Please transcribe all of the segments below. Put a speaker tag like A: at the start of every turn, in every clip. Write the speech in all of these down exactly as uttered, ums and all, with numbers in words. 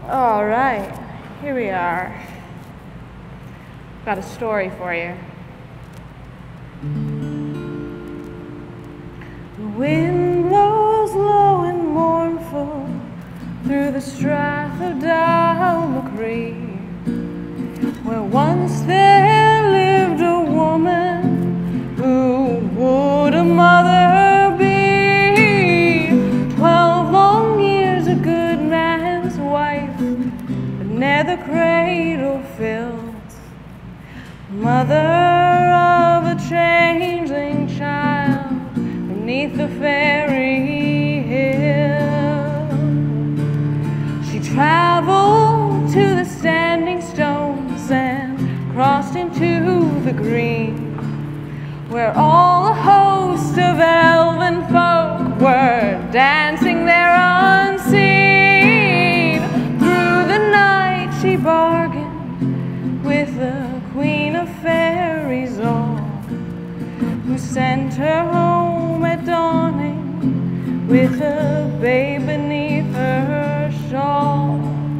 A: All right, here we are. Got a story for you. The wind blows low and mournful through the strath of Dalmacree, where once there lived a woman who would a mother be. Twelve long years a good man's wife, but ne'er the cradle filled. Mother of a changeling child beneath the fairy hill. She traveled to the standing stones and crossed into the green, where all a host of elven folk were dancing there unseen. Through the night she bargained with the Queen of Fairies all, who sent her home at dawning with a babe beneath her shawl.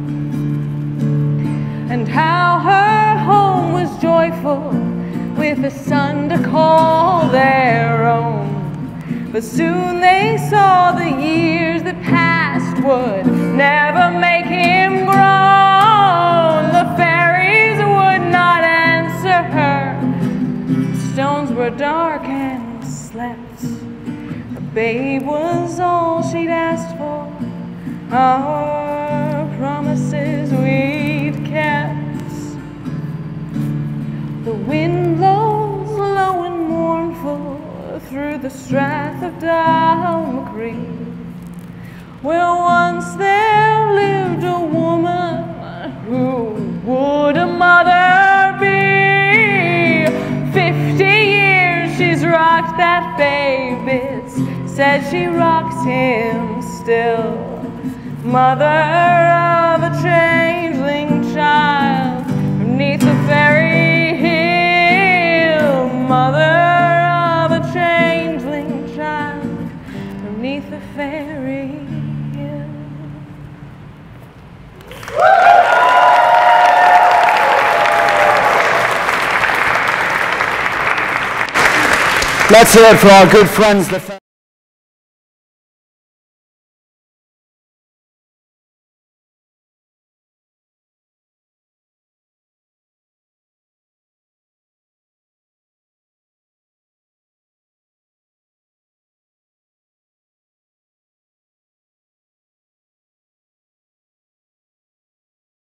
A: And how her home was joyful, with a son to call their own. But soon they saw the years that passed would never make him grown. The fairies would not answer her, the stones were dark and slept. A babe was all she'd asked for, our promises we'd kept. The wind blows low and mournful through the strath of Dalmacree, where once there lived a woman who would a mother be. Fifty years she's rocked that babe, it's said she rocks him still. Mother of a changeling child beneath the fairy hill. Mother of a changeling child beneath the fairy hill.
B: Let's hear it for our good friends, the